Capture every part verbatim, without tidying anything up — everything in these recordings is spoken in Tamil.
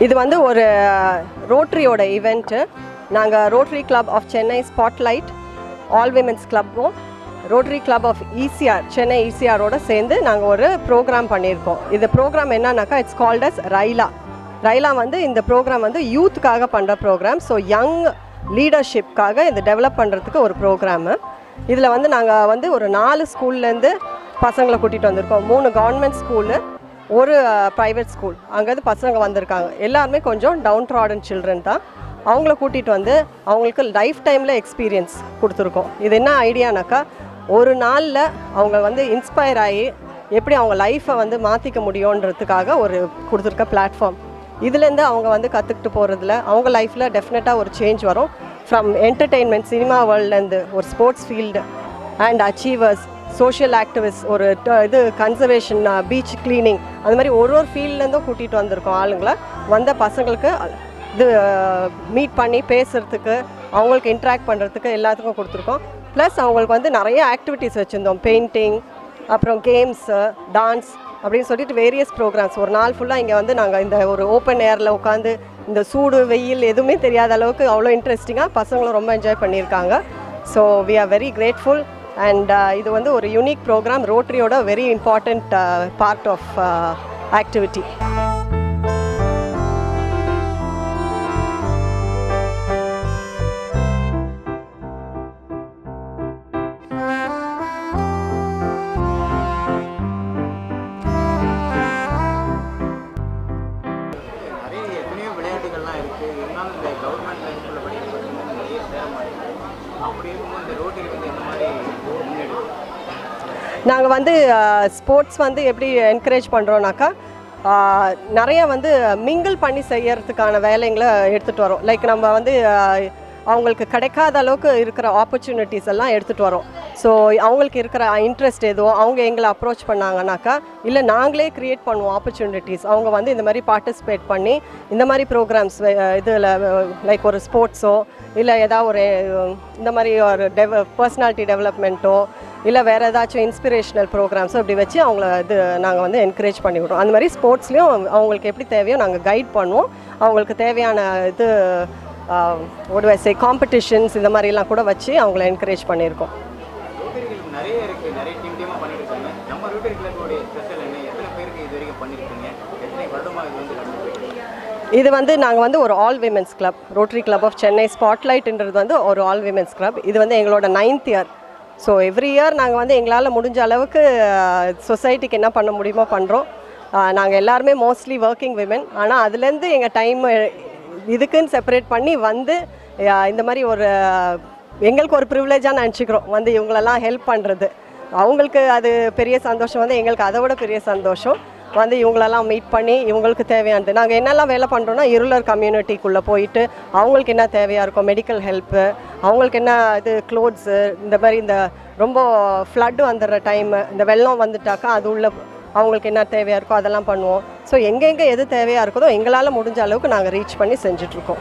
இது வந்து ஒரு ரோட்டரியோட ஈவெண்ட்டு. நாங்கள் rotary club of Chennai spotlight, all women's கிளப்பும் rotary club of ECR Chennai இசிஆரோட சேர்ந்து நாங்கள் ஒரு ப்ரோக்ராம் பண்ணியிருக்கோம். இது ப்ரோக்ராம் என்னன்னாக்கா it's called as RYLA. RYLA வந்து இந்த ப்ரோக்ராம் வந்து யூத்துக்காக பண்ணுற ப்ரோக்ராம். ஸோ யங் லீடர்ஷிப்காக இது டெவலப் பண்ணுறதுக்கு ஒரு ப்ரோக்ராமு. இதில் வந்து நாங்கள் வந்து ஒரு நாலு ஸ்கூல்லேருந்து பசங்களை கூட்டிகிட்டு வந்திருக்கோம். மூணு கவர்மெண்ட் ஸ்கூலு, ஒரு ப்ரைவேட் ஸ்கூல். அங்கேருந்து பசங்க வந்திருக்காங்க. எல்லாருமே கொஞ்சம் டவுன் ட்ராடன் சில்ட்ரன் தான். அவங்கள கூட்டிகிட்டு வந்து அவங்களுக்கு லைஃப் டைமில் எக்ஸ்பீரியன்ஸ் கொடுத்துருக்கோம். இது என்ன ஐடியானாக்கா, ஒரு நாளில் அவங்க வந்து இன்ஸ்பயர் ஆகி எப்படி அவங்க லைஃப்பை வந்து மாற்றிக்க முடியுன்றதுக்காக ஒரு கொடுத்துருக்க பிளாட்ஃபார்ம். இதுலேருந்து அவங்க வந்து கற்றுக்கிட்டு போகிறதுல அவங்க லைஃப்பில் டெஃபினட்டாக ஒரு சேஞ்ச் வரும். ஃப்ரம் என்டர்டெயின்மெண்ட், சினிமா வேர்ல்ட்லேருந்து ஒரு sports field and achievers, social activist, ஒரு இது கன்சர்வேஷன், பீச் க்ளீனிங், அது மாதிரி ஒரு ஒரு ஃபீல்ட்லேருந்தும் கூட்டிகிட்டு வந்திருக்கோம் ஆளுங்களை. வந்த பசங்களுக்கு இது மீட் பண்ணி பேசுகிறதுக்கு, அவங்களுக்கு இன்ட்ராக்ட் பண்ணுறதுக்கு எல்லாத்துக்கும் கொடுத்துருக்கோம். ப்ளஸ் அவங்களுக்கு வந்து நிறைய ஆக்டிவிட்டீஸ் வச்சுருந்தோம். பெயிண்டிங், அப்புறம் கேம்ஸு, டான்ஸ் அப்படின்னு சொல்லிட்டு வேரியஸ் ப்ரோக்ராம்ஸ். ஒரு நாள் ஃபுல்லாக இங்கே வந்து நாங்கள் இந்த ஒரு ஓப்பன் ஏரில் உட்காந்து இந்த சூடு வெயில் எதுவுமே தெரியாத அளவுக்கு அவ்வளோ இன்ட்ரெஸ்டிங்காக பசங்களும் ரொம்ப என்ஜாய் பண்ணியிருக்காங்க. So we are very grateful. And இது வந்து ஒரு யூனிக் ப்ரோக்ராம், ரோட்டரியோட very important part of activity. நாங்கள் வந்து ஸ்போர்ட்ஸ் வந்து எப்படி என்கரேஜ் பண்ணுறோன்னாக்கா, நிறைய வந்து மிங்கிள் பண்ணி செய்யறதுக்கான வேலைங்களை எடுத்துகிட்டு வரோம். லைக் நம்ம வந்து அவங்களுக்கு கிடைக்காத அளவுக்கு இருக்கிற ஆப்பர்ச்சுனிட்டிஸ் எல்லாம் எடுத்துகிட்டு வரோம். ஸோ அவங்களுக்கு இருக்கிற இன்ட்ரெஸ்ட் எதுவோ அவங்க எங்களை அப்ரோச் பண்ணாங்கனாக்கா, இல்லை நாங்களே க்ரியேட் பண்ணுவோம் ஆப்பர்ச்சுனிட்டிஸ். அவங்க வந்து இந்த மாதிரி பார்ட்டிசிபேட் பண்ணி இந்த மாதிரி ப்ரோக்ராம்ஸ் இதில் லைக் ஒரு ஸ்போர்ட்ஸோ இல்லை ஏதாவது ஒரு இந்த மாதிரி ஒரு டெவ பர்சனாலிட்டி டெவலப்மெண்ட்டோ இல்லை வேறு ஏதாச்சும் இன்ஸ்பிரேஷனல் ப்ரோக்ராம்ஸோ இப்படி வச்சு அவங்கள இது நாங்கள் வந்து என்கரேஜ் பண்ணி விடுறோம். அந்த மாதிரி ஸ்போர்ட்ஸ்லேயும் அவங்களுக்கு எப்படி தேவையோ நாங்கள் கைட் பண்ணுவோம். அவங்களுக்கு தேவையான இது ஒரு வயசு காம்படிஷன்ஸ் இந்த மாதிரிலாம் கூட வச்சு அவங்கள என்கரேஜ் பண்ணியிருக்கோம். நிறைய இருக்கு, நிறைய டீம் டீமாக பண்ணியிருக்காங்க. நம்ம ரோட்டரி கிளப்போடைய ஸ்பெஷல் என்ன, எத்தனை பேருக்கு இது வரைக்கும் பண்ணியிருக்கீங்க, எத்தனை வருடமாக இது வந்து நடந்துருக்கு? இது வந்து நாங்கள் வந்து ஒரு all women's club, rotary club of Chennai ஸ்பாட்லைட்ன்றது வந்து ஒரு ஆல் விமென்ஸ் கிளப். இது வந்து எங்களோட ninth year. So every year நாங்கள் வந்து எங்களால் முடிஞ்ச அளவுக்கு சொசைட்டிக்கு என்ன பண்ண முடியுமோ பண்ணுறோம். நாங்கள் எல்லாருமே மோஸ்ட்லி ஒர்க்கிங் விமென். ஆனால் அதுலேருந்து எங்கள் டைம் இதுக்குன்னு செப்பரேட் பண்ணி வந்து இந்த மாதிரி ஒரு எங்களுக்கு ஒரு ப்ரிவிலேஜாக நினச்சிக்கிறோம் வந்து இவங்களெல்லாம் ஹெல்ப் பண்ணுறது. அவங்களுக்கு அது பெரிய சந்தோஷம், வந்து எங்களுக்கு அதை விட பெரிய சந்தோஷம் வந்து இவங்களெல்லாம் மீட் பண்ணி இவங்களுக்கு தேவையானது. நாங்கள் என்னெல்லாம் வேலை பண்ணுறோன்னா, இருளர் கம்யூனிட்டிக்குள்ளே போயிட்டு அவங்களுக்கு என்ன தேவையாக இருக்கும், மெடிக்கல் ஹெல்ப்பு, அவங்களுக்கு என்ன இது க்ளோத்ஸு, இந்த மாதிரி இந்த ரொம்ப ஃப்ளட்டு வந்துடுற டைமு, இந்த வெள்ளம் வந்துட்டாக்கா அது உள்ள அவங்களுக்கு என்ன தேவையாக இருக்கோ அதெல்லாம் பண்ணுவோம். ஸோ எங்கெங்கே எது தேவையாக இருக்குதோ எங்களால் முடிஞ்ச அளவுக்கு நாங்கள் ரீச் பண்ணி செஞ்சிட்ருக்கோம்.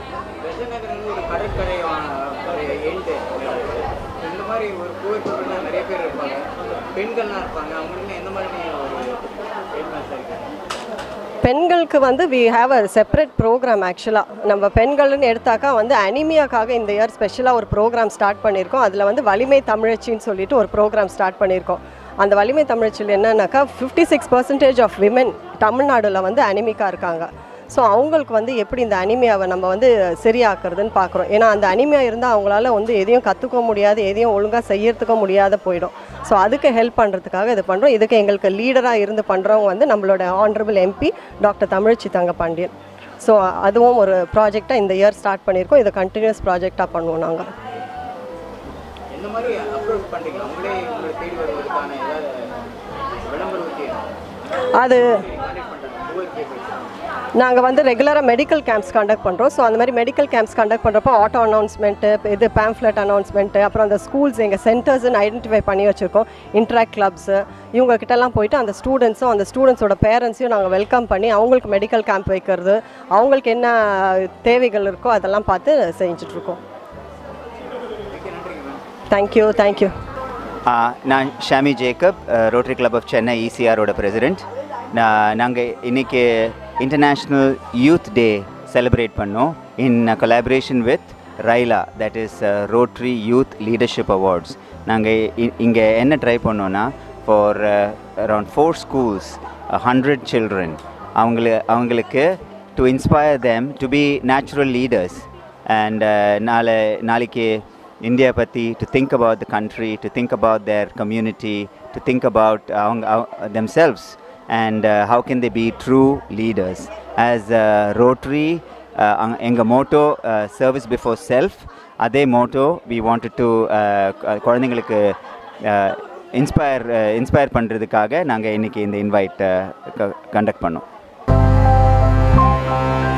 பெண்களுக்கு வந்து we have a separate programme. ஆக்சுவலாக நம்ம பெண்கள்னு எடுத்தாக்கா வந்து அனிமியாக்காக இந்த இயர் ஸ்பெஷலாக ஒரு ப்ரோக்ராம் ஸ்டார்ட் பண்ணியிருக்கோம். அதில் வந்து வலிமை தமிழச்சின்னு சொல்லிட்டு ஒரு ப்ரோக்ராம் ஸ்டார்ட் பண்ணியிருக்கோம். அந்த வலிமை தமிழச்சியில் என்னன்னாக்கா fifty six percentage of women தமிழ்நாடில் வந்து அனிமிக்காக இருக்காங்க. ஸோ அவங்களுக்கு வந்து எப்படி இந்த அனிமியாவை நம்ம வந்து சரியாக்குறதுன்னு பார்க்குறோம். ஏன்னா அந்த அனிமியா இருந்தால் அவங்களால வந்து எதையும் கற்றுக்க முடியாது, எதையும் ஒழுங்காக செய்யறதுக்க முடியாத போயிடும். ஸோ அதுக்கு ஹெல்ப் பண்ணுறதுக்காக இது பண்ணுறோம். இதுக்கு எங்களுக்கு லீடராக இருந்து பண்ணுறவங்க வந்து நம்மளோட honourable MP doctor Thamizhachi Thangapandian. So அதுவும் ஒரு ப்ராஜெக்டாக இந்த இயர் ஸ்டார்ட் பண்ணியிருக்கோம். இதை கண்டினியூஸ் ப்ராஜெக்டாக பண்ணுவோம் நாங்கள். அது நாங்கள் வந்து ரெகுலராக மெடிக்கல் கேம்ப்ஸ் கண்டக்ட் பண்ணுறோம். ஸோ அந்த மாதிரி மெடிக்கல் கேம்ப்ஸ் கண்டக்ட் பண்ணுறப்போ ஆட்டோ அனௌன்ஸ்மெண்ட்டு, இது பேம்ஃப்ளெட் அனௌன்ஸ்மெண்ட்டு, அப்புறம் அந்த ஸ்கூல்ஸ் எங்கள் சென்டர்ஸ்ன்னு ஐடென்டிஃபை பண்ணி வச்சுருக்கோம். இன்ட்ராக்ட் கிளப்ஸு இவங்ககிட்டலாம் போயிட்டு அந்த ஸ்டூடெண்ட்ஸும் அந்த ஸ்டூடெண்ட்ஸோட பேரண்ட்ஸையும் நாங்கள் வெல்கம் பண்ணி அவங்களுக்கு மெடிக்கல் கேம்ப் வைக்கிறது, அவங்களுக்கு என்ன தேவைகள் இருக்கோ அதெல்லாம் பார்த்து செஞ்சிட்ருக்கோம். Thank you thank you. நான் Shami Jacob, rotary club of Chennai இசிஆரோட பிரசிடெண்ட். நான் நாங்கள் இன்றைக்கி இன்டர்நேஷ்னல் யூத் டே செலிப்ரேட் பண்ணோம் இன் collaboration with RYLA, that is uh, Rotary Youth Leadership Awards. நாங்கள் இங்கே என்ன ட்ரை பண்ணோன்னா for uh, around four schools, one hundred children, அவங்கள அவங்களுக்கு to inspire them to be natural leaders and uh, நாளை நாளைக்கு இந்தியா பற்றி to think about the country, to think about their community, to think about அவங்க themselves and uh, how can they be true leaders. As uh, Rotary, uh, எங்கள் motto uh, service before self, அதே motto we wanted to uh, குழந்தைங்களுக்கு uh, இன்ஸ்பயர் இன்ஸ்பயர் பண்ணுறதுக்காக நாங்கள் இன்றைக்கி இந்த இன்வைட் கண்டக்ட் பண்ணோம்.